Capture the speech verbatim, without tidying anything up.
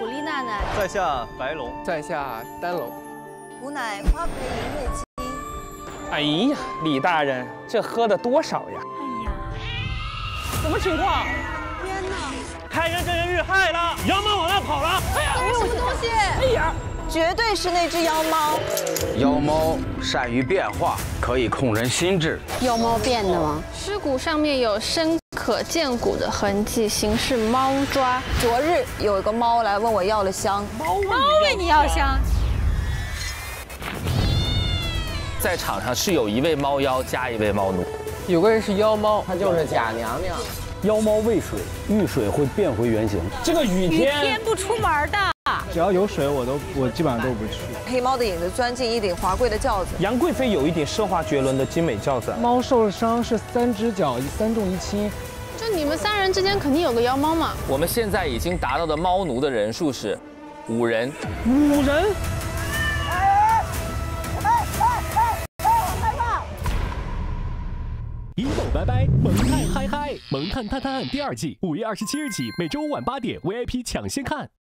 丽娜奶， 在下白龙， 在下丹龙。 吾乃花魁银月姬。 哎呀，李大人，这喝的多少呀？ 哎呀， 什么情况？ 天哪！ 开元真人遇害了，妖猫往那跑了。哎呀， 什么东西？ 哎呀， 绝对是那只妖猫。 妖猫善于变化，可以控人心智。 妖猫变的吗？尸骨上面有深可见骨的痕迹，形似猫抓。 昨日有一个猫来问我要了香， 猫为你要香。 在场上是有一位猫妖加一位猫奴， 有个人是妖猫，她就是贾娘娘。 妖猫畏水，遇水会变回原形。 这个雨天， 雨天不出门的， 只要有水，我都我基本上都不去。 黑猫的影子钻进一顶华贵的轿子。 杨贵妃有一顶奢华绝伦的精美轿子。 猫受了伤，是三只脚，三重一轻。 就你们三人之间肯定有个妖猫嘛。 我们现在已经达到的猫奴的人数是五人。 五人。 一蹦拜拜，萌探嗨嗨，萌探探探第二季五月二十七日起，每周五晚八点 V I P 抢先看。